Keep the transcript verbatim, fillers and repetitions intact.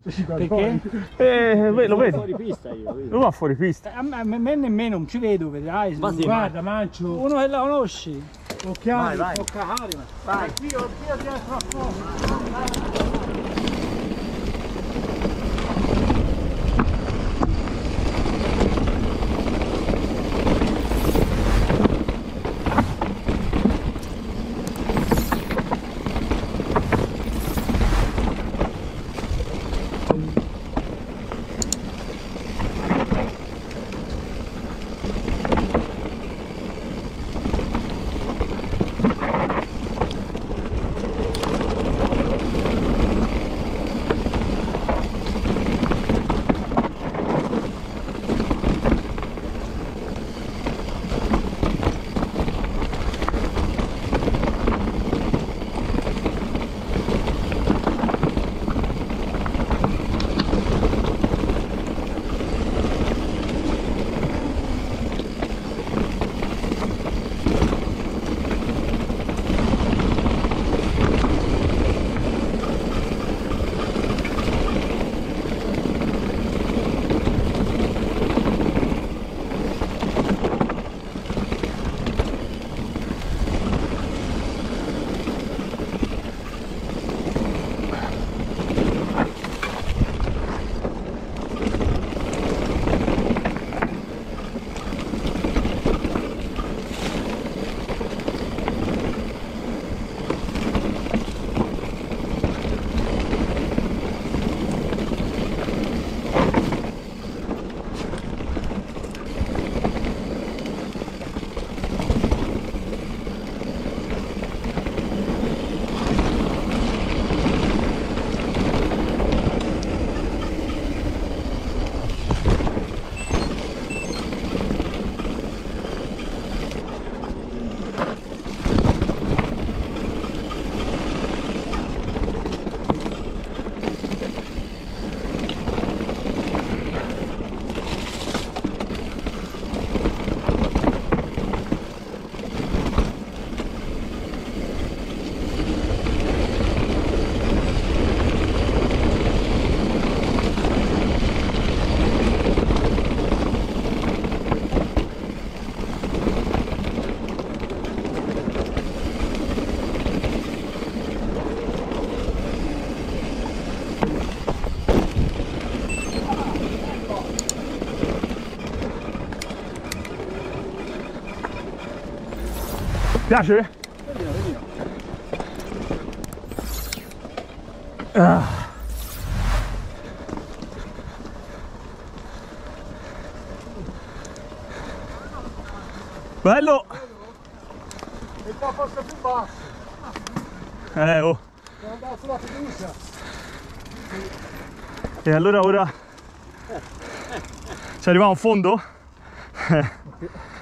Perché? Eh, lo vedi? Fuori pista io. Lo va fuori pista. A me, a me nemmeno, non ci vedo, vedrai. Ma sì, Guarda, Mancio. Uno che la conosci. Occhiali. Vai, vai. Occhiali, ma. Vai. Oddio, oddio, dietro a fuoco. Piace? Ah. Bello! E qua forse più basso. Eh oh! Devo andare sulla fiducia. E allora ora ci arriviamo a fondo?